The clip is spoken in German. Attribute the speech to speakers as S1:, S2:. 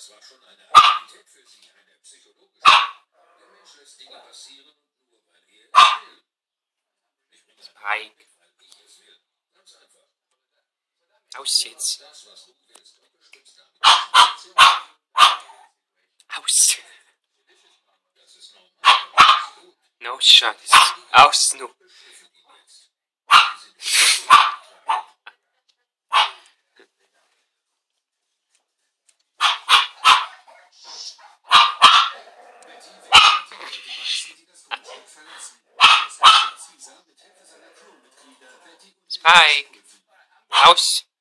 S1: Das war schon eine Aktivität für Sie, eine psychologische. Der Mensch lässt Dinge passieren, nur weil er es will. Ich bringe
S2: Spike.
S1: weil ich es will. Ganz einfach.
S2: Aus jetzt.
S1: Das, was du willst, und bestimmst damit die Situation.
S2: Aus.
S1: Das ist normal. Das ist gut.
S2: No Scheiß. Aus nu. Spike. Aus.